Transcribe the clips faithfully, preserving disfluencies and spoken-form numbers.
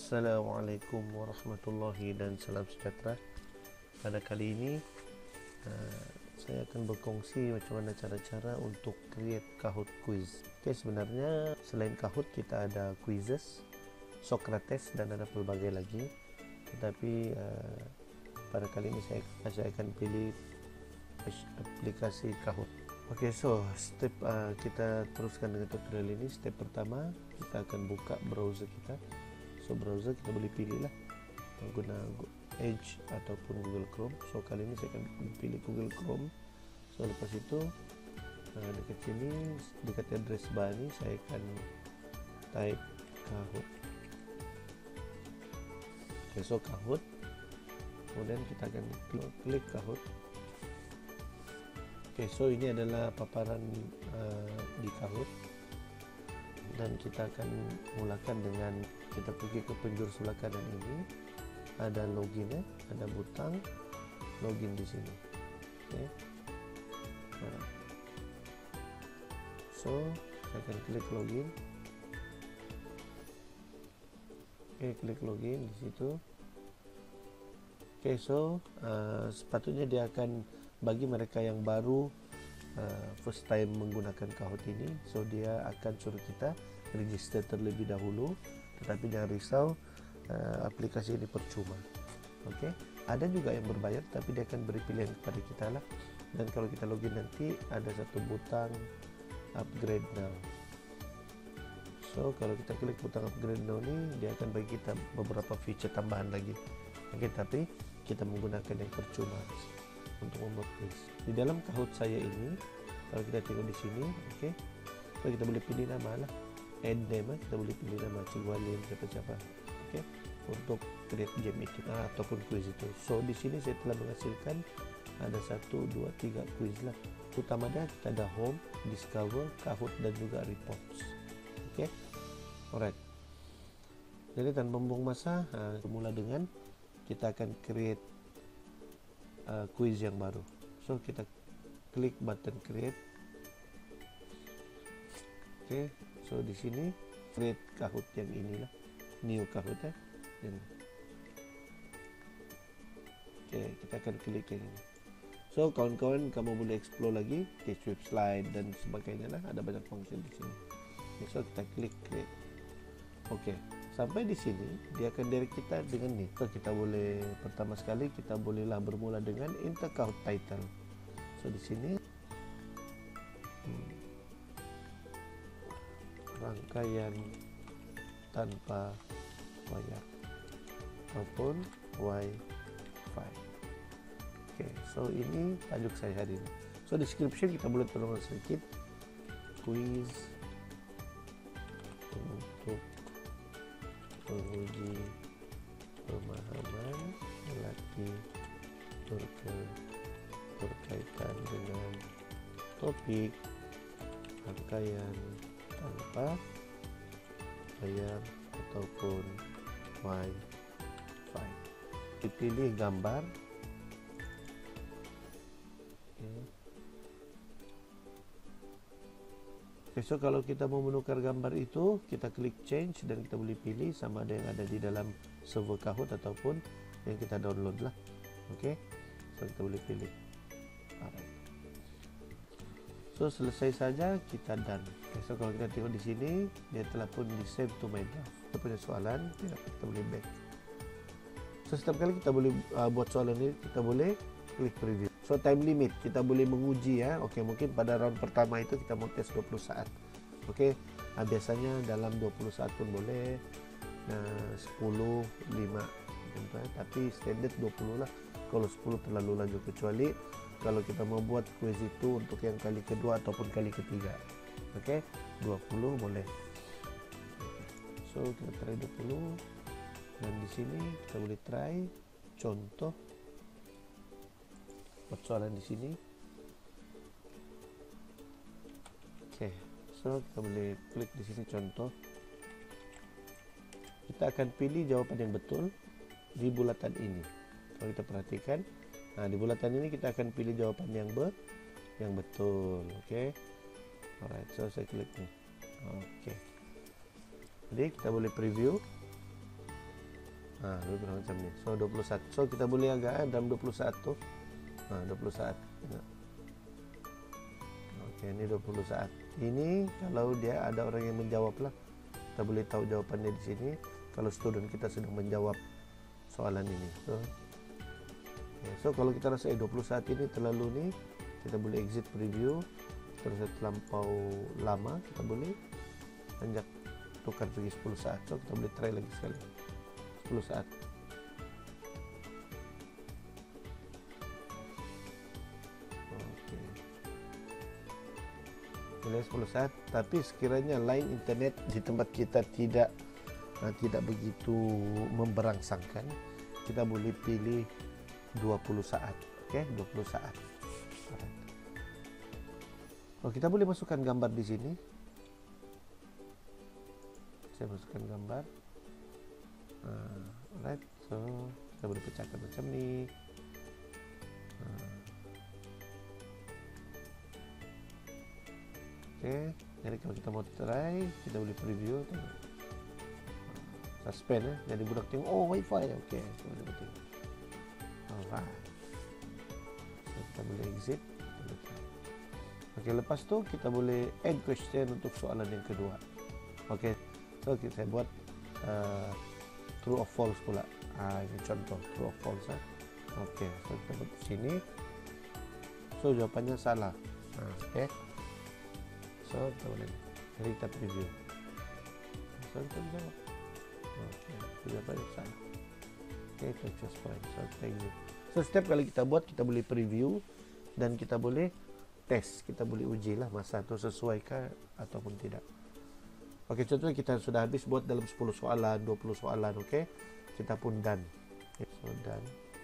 Assalamualaikum warahmatullahi dan salam sejahtera. Pada kali ini uh, saya akan berkongsi macam mana cara-cara untuk create Kahoot quiz. Okay, sebenarnya selain Kahoot kita ada quizzes, Socrates dan ada pelbagai lagi. Tetapi uh, pada kali ini saya, saya akan pilih aplikasi Kahoot. Oke, okay, so step uh, kita teruskan dengan tutorial ini. Step pertama kita akan buka browser kita. So browser kita boleh pilih lah guna Edge ataupun Google Chrome. So kali ini saya akan pilih Google Chrome. So lepas itu uh, dekat sini dekat address bar ini saya akan type Kahoot. Okay, so Kahoot, kemudian kita akan klik, klik Kahoot. Oke, okay, so ini adalah paparan uh, di Kahoot. Dan kita akan mulakan dengan kita pergi ke penjuru sebelah kanan ini, ada login ya, ada butang login di sini. Oke, okay. Nah, so saya akan klik login. Oke, okay, klik login di situ. Oke, okay, so uh, sepatutnya dia akan bagi mereka yang baru Uh, first time menggunakan Kahoot ini, so dia akan suruh kita register terlebih dahulu. Tetapi jangan risau, uh, aplikasi ini percuma. Oke, okay? Ada juga yang berbayar, tapi dia akan beri pilihan kepada kita lah. Dan kalau kita login nanti ada satu butang upgrade now. So kalau kita klik butang upgrade now ini, dia akan bagi kita beberapa feature tambahan lagi. Oke, okay, tapi kita menggunakan yang percuma untuk membuat quiz. Di dalam Kahoot saya ini, kalau kita tengok di sini, oke, okay, so kita boleh pilih nama lah, add name, kita boleh pilih nama Cikgu Halim, siapa-siapa, oke, okay, untuk create game itu nah, ataupun quiz itu. So di sini saya telah menghasilkan ada satu, dua, tiga quiz lah. Utama dia kita ada home, discover, Kahoot dan juga reports. Oke, okay? Alright. Jadi tanpa membuang masa, uh, mula dengan kita akan create Uh, quiz yang baru. So kita klik button create. Oke, okay. So di sini create Kahoot yang inilah, new Kahoot ya. Dan oke, okay, kita akan klik yang ini. So kawan-kawan, kamu boleh explore lagi di swipe slide dan sebagainya lah. Ada banyak fungsi di sini. Okay, so kita klik create. Oke. Okay. Sampai di sini dia akan direct kita dengan ni. So kita boleh pertama sekali kita bolehlah bermula dengan enter Kahoot title. So di sini hmm, rangkaian tanpa wayar ataupun Wi-Fi. Oke, so ini tajuk saya hari ini. So description kita boleh tulis sedikit, quiz untuk menguji pemahaman lelaki berke, berkaitan dengan topik rangkaian tanpa layar ataupun Wi-Fi. Dipilih gambar. Okay. So kalau kita mau menukar gambar itu, kita klik change dan kita boleh pilih sama ada yang ada di dalam server Kahoot ataupun yang kita download lah. Oke, okay? So kita boleh pilih. Alright. So selesai saja, kita done. Okay, so kalau kita tengok di sini, dia telah pun di save to my draft. Kita punya soalan, kita boleh back. So setiap kali kita boleh uh, buat soalan ini, kita boleh klik preview. So time limit kita boleh menguji ya. Oke, mungkin pada round pertama itu kita mau tes dua puluh saat. Oke, nah, biasanya dalam dua puluh saat pun boleh. Nah, sepuluh, lima gitu ya. Tapi standard dua puluh lah. Kalau sepuluh terlalu laju, kecuali kalau kita mau buat quiz itu untuk yang kali kedua ataupun kali ketiga. Oke, dua puluh boleh. So kita try dua puluh. Dan di sini kita boleh try contoh persoalan di sini. Oke, okay. So kita boleh klik di sini contoh. Kita akan pilih jawapan yang betul di bulatan ini. Kalau kita perhatikan, nah di bulatan ini kita akan pilih jawapan yang ber, yang betul. Oke, okay. Alright, so saya klik nih. Oke, okay. Jadi kita boleh preview. Nah, lebih kurang macam ni. So dua puluh saat. So kita boleh agak eh, dalam dua puluh saat tu. Nah, dua puluh saat. Okey, ini dua puluh saat. Ini kalau dia ada orang yang menjawab lah, kita boleh tahu jawapannya di sini. Kalau student kita sedang menjawab soalan ini. So, okay. So kalau kita rasa eh, dua puluh saat ini terlalu ni, kita boleh exit preview. Terus terlampau lama, kita boleh anjak tukar pergi sepuluh saat. So kita boleh try lagi sekali. sepuluh saat. Okey. Boleh sepuluh saat, tapi sekiranya line internet di tempat kita tidak uh, tidak begitu memberangsangkan, kita boleh pilih dua puluh saat. Okey, dua puluh saat. Oh, kita boleh masukkan gambar di sini. Saya masukkan gambar. Uh, alright, so kita boleh pecahkan macam ni. Uh. Okey, jadi kalau kita mau try, kita boleh preview. Uh, suspend eh. Jadi budak tengok, oh wifi. Okey, so kita tengok. Alright. So kita boleh exit. Okey, lepas tu kita boleh add question untuk soalan yang kedua. Okey, so kita buat uh, true or false pula. Ah, ini contoh true or false. Eh? Okey, so kita buat di sini. So jawapannya salah. Ah, okey. So kita boleh jadi kita preview. So kita jawab. Okey, so jawapannya salah. Okey, kita choose point. So kita exit. So setiap kali kita buat, kita boleh preview dan kita boleh test, kita boleh uji lah masa itu sesuaikah ataupun tidak. Okey, contohnya kita sudah habis buat dalam sepuluh soalan, dua puluh soalan. Okey, kita pun done. Okay, so done.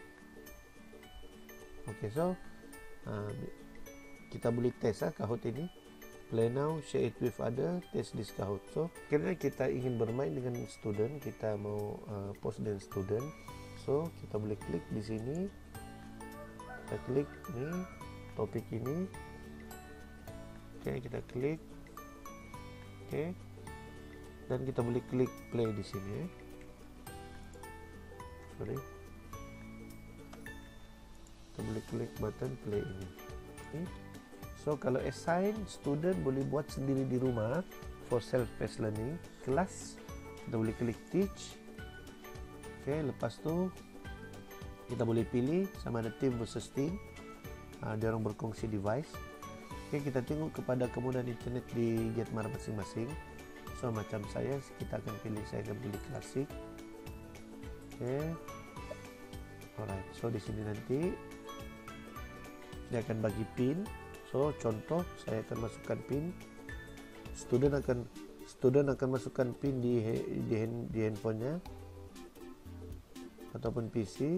Okey, so uh, kita boleh test lah Kahoot ini. Play now, share it with other, test this Kahoot. So kerana kita ingin bermain dengan student, kita mau uh, post dengan student, so kita boleh klik di sini. Kita klik ni topik ini. Okey, kita klik. Okey. Dan kita boleh klik play di sini. Eh. Sorry. Kita boleh klik button play ini. Okay. So kalau assign, student boleh buat sendiri di rumah for self-paced learning. Kelas, kita boleh klik teach. Okey, lepas tu kita boleh pilih sama ada team versus team. Uh, dia orang berkongsi device. Okey, kita tengok kepada kemudahan internet di Jetmar masing-masing. So macam saya, kita akan pilih, saya akan pilih klasik. Okey. Alright, so di sini nanti dia akan bagi pin. So contoh, saya akan masukkan pin. Student akan student akan masukkan pin di di, di handphonenya ataupun P C.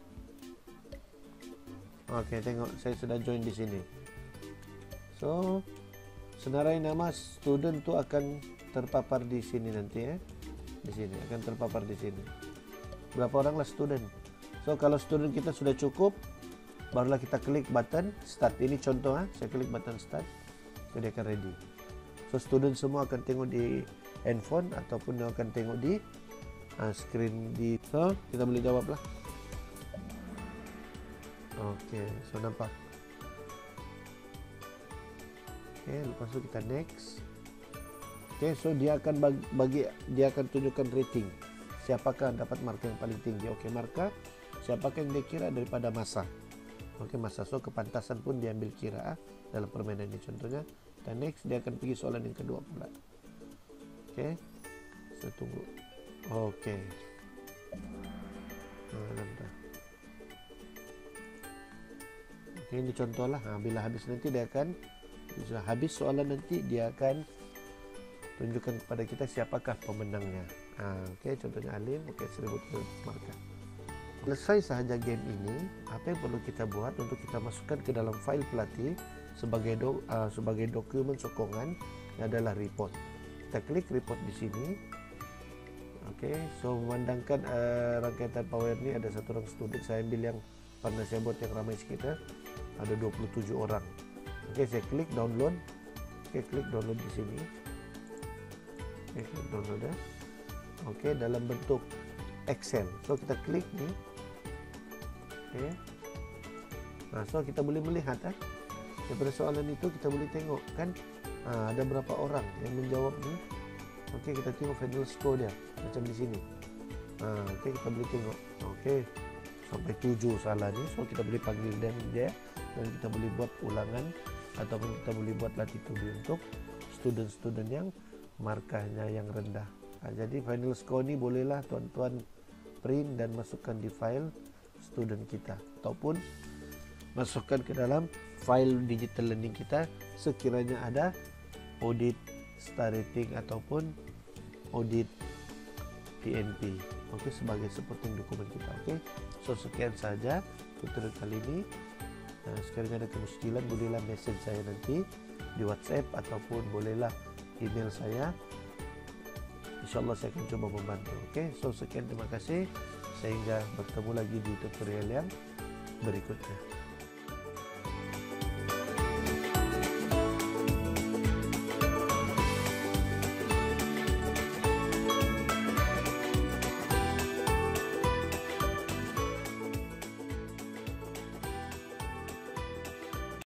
Okey, tengok saya sudah join di sini. So senarai nama student tu akan terpapar di sini nanti ya. Di sini akan terpapar di sini. Berapa oranglah student. So kalau student kita sudah cukup, barulah kita klik button start. Ini contoh ha, saya klik button start. So dia akan ready. So student semua akan tengok di handphone ataupun dia akan tengok di uh, screen di. So kita boleh jawablah. Okey, so nampak. Okey, lepas tu kita next. Okey, so dia akan bagi, bagi dia akan tunjukkan rating. Siapakah dapat markah yang paling tinggi? Okey, markah siapakah yang dia kira daripada masa. Okey, masa. So kepantasan pun diambil kira dalam permainan ini contohnya. Dan next dia akan pergi soalan yang kedua pula. Okey. Saya tunggu. Okey. Nah, Okey, ini contohlah. Ha, bila habis nanti dia akan sudah habis soalan nanti dia akan tunjukkan kepada kita siapakah pemenangnya. Ha, okey, contohnya Alim. Okey, seribu markah. Selesai sahaja game ini, apa yang perlu kita buat untuk kita masukkan ke dalam file pelatih sebagai do, uh, sebagai dokumen sokongan adalah report. Kita klik report di sini. Okey, so memandangkan uh, rangkaian tanpa wire ni ada satu orang student, saya ambil yang pernah saya buat yang ramai sekitar, ada dua puluh tujuh orang. Okey, saya klik download. Okey, klik download di sini. Okey, klik download ya. Okey, dalam bentuk Excel. So kita klik nih. Oke. Nah, so kita boleh melihat eh daripada soalan itu kita boleh tengok kan ah, ada berapa orang yang menjawab nih. Oke, kita tengok final score dia macam di sini. Ah, oke, kita boleh tengok. Oke, sampai tujuh salah nih. So kita boleh panggil dan dia dan kita boleh buat ulangan ataupun kita boleh buat latitude untuk student-student yang markahnya yang rendah. Nah, jadi final score ni bolehlah tuan-tuan print dan masukkan di file student kita ataupun masukkan ke dalam file digital learning kita sekiranya ada audit star rating ataupun audit P N P. Okey, sebagai supporting dokumen kita. Okey, so sekian saja tutorial kali ini. Nah, sekiranya ada kemuskilan bolehlah message saya nanti di WhatsApp ataupun bolehlah email saya. InsyaAllah saya akan coba membantu. Okey, so sekian, terima kasih. Sehingga bertemu lagi di tutorial yang berikutnya.